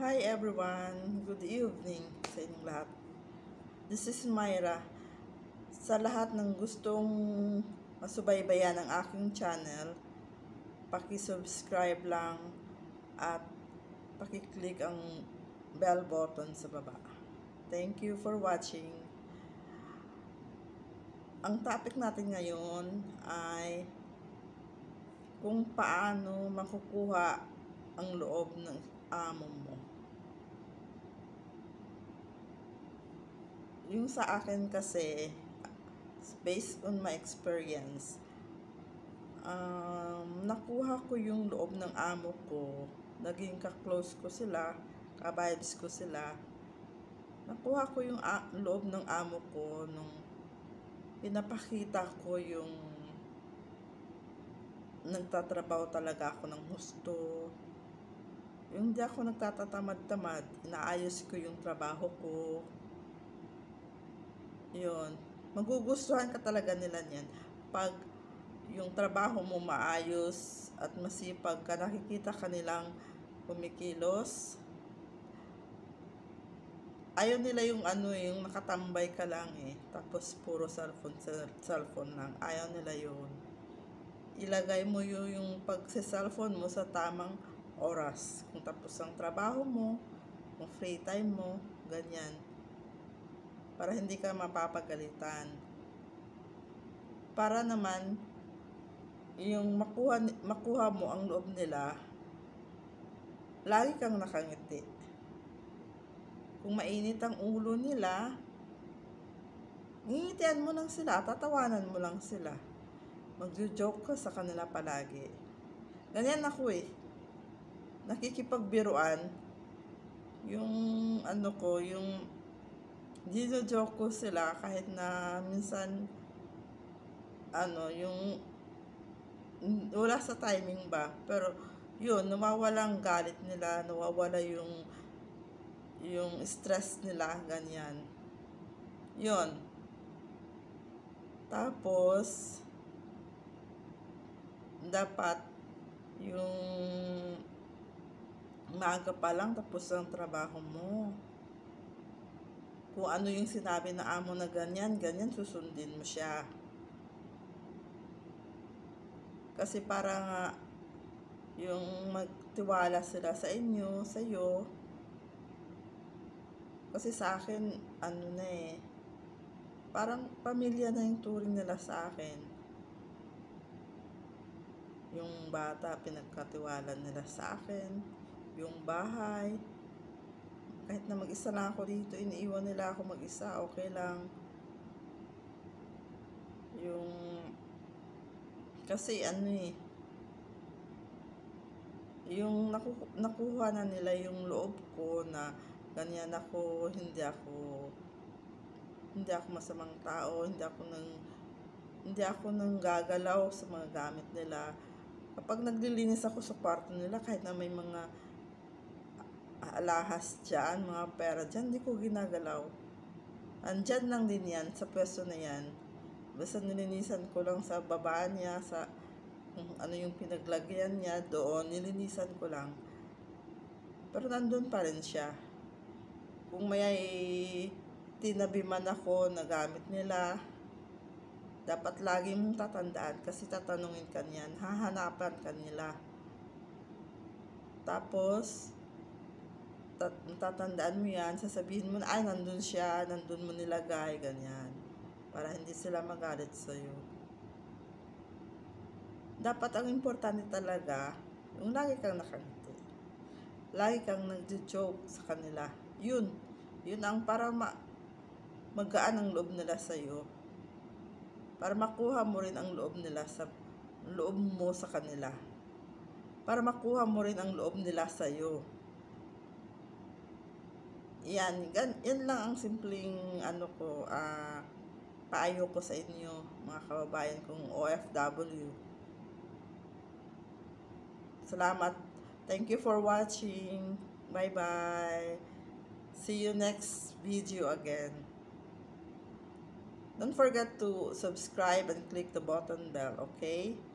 Hi everyone! Good evening sa inyong lahat. This is Myra. Sa lahat ng gustong masubaybayan ang aking channel, paki-subscribe lang at paki-click ang bell button sa baba. Thank you for watching. Ang topic natin ngayon ay kung paano makukuha ang loob ng amo mo. Yung sa akin kasi, based on my experience, nakuha ko yung loob ng amo ko, naging ka-close ko sila, ka-vibes ko sila. Nakuha ko yung loob ng amo ko nung pinapakita ko yung nagtatrabaho talaga ako ng gusto. Yung hindi ako nagtatatamad-tamad, inaayos ko yung trabaho ko. Yun, magugustuhan ka talaga nila niyan pag yung trabaho mo maayos at masipag ka, nakikita ka nilang kumikilos. Ayaw nila yung yung nakatambay ka lang tapos puro cellphone lang. Ayaw nila yun. Ilagay mo yung pagse-cellphone mo sa tamang oras. Kung tapos ang trabaho mo, kung free time mo, ganyan. Para hindi ka mapapagalitan. Para naman yung makuha mo ang loob nila, lagi kang nakangiti. Kung mainit ang ulo nila, ngingitian mo lang sila, tatawanan mo lang sila. Magjo-joke ka sa kanila palagi. Ganyan ako nakikipagbiruan. Yung yung gino-joke ko sila kahit na minsan yung wala sa timing ba, pero yun, nawawala ang galit nila, nawawala yung stress nila, ganyan. Yun. Tapos dapat yung maaga pa lang tapos ang trabaho mo. Kung ano yung sinabi na amo na ganyan, susundin mo siya. Kasi para nga yung magtiwala sila sa inyo, sa'yo. Kasi sa akin, parang pamilya na yung turing nila sa akin. Yung bata, pinagkatiwala nila sa akin. Yung bahay. Kahit na mag-isa lang ako dito, iniiwan nila ako mag-isa, okay lang. Kasi yung nakuha na nila yung loob ko na ganyan ako, hindi ako masamang tao, hindi ako nang gagalaw sa mga gamit nila. Kapag naglilinis ako sa kwarto nila, kahit na may mga alahas dyan, mga pera dyan, hindi ko ginagalaw. Andyan lang din yan, sa pwesto na yan. Basta nilinisan ko lang sa baba niya, sa kung ano yung pinaglagyan niya doon, nilinisan ko lang. Pero nandun pa rin siya. Kung may tinabi man ako na gamit nila, dapat lagi mong tatandaan kasi tatanungin ka niyan, hahanapan ka nila. Tapos, tatandaan mo yan, sasabihin mo na, ay, nandun siya, nandun mo nilagay, ganyan. Para hindi sila magalit sa'yo. Dapat ang importante talaga, yung lagi kang nakangiti. Lagi kang nagjo-joke sa kanila. Yun ang para magaan ang loob nila sa'yo. Para makuha mo rin ang loob nila loob mo sa kanila. Para makuha mo rin ang loob nila sa'yo. Yan lang ang simpleng paayo ko sa inyo, mga kababayan kong OFW. Salamat. Thank you for watching. Bye-bye. See you next video again. Don't forget to subscribe and click the button bell, okay?